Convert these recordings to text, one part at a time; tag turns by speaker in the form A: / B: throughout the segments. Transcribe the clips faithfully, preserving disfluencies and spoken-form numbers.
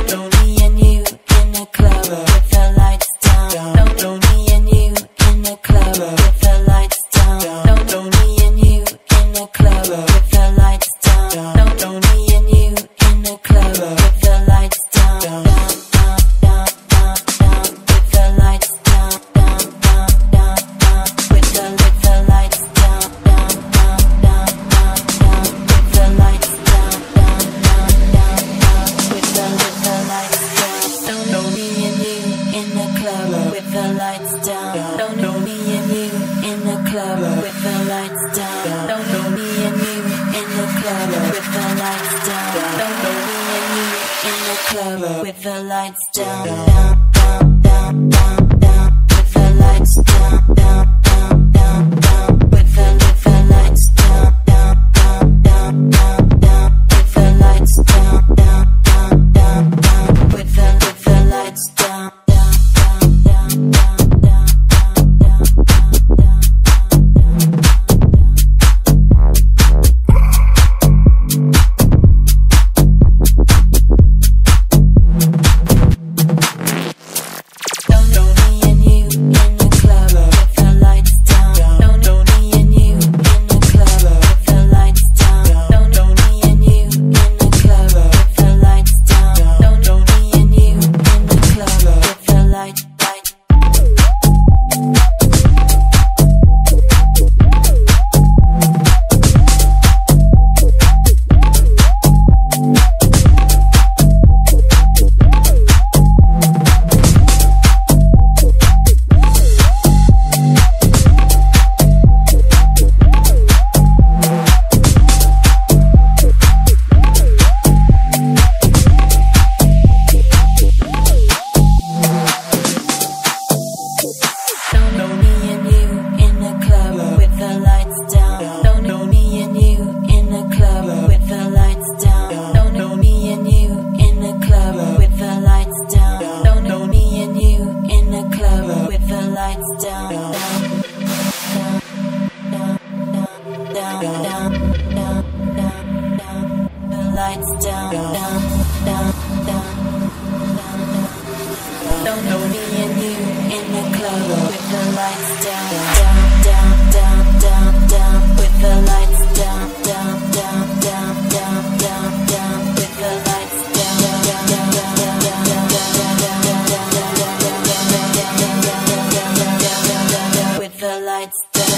A: With the lights down, down, down, down, down, down. With the lights down, down, down, down, down. With the with the lights down, down, down, down, down, down. With the lights down, down, down, down, down. With the with the lights down, down, down, down, down, down, down, lights down, down, down, down. Don't know me and you in the club with the lights down, down, down, down, down, down. With the lights down, down, down, down, down, down, down. With the lights down, down, down, down, down, down, down. With the lights down.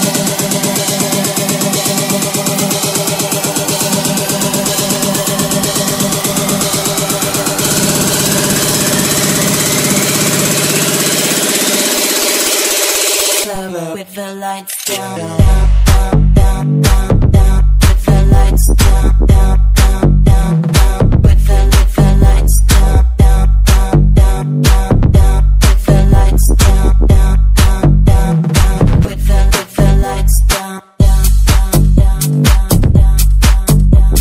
A: With the lights down, down, down, down, down. With the lights down, down, down, down, down. With the with the lights down, down, down, down, down, down. With the lights down, down, down, down, down. With the with the lights down, down, down, down, down, down, down,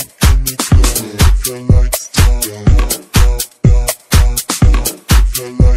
A: the lights.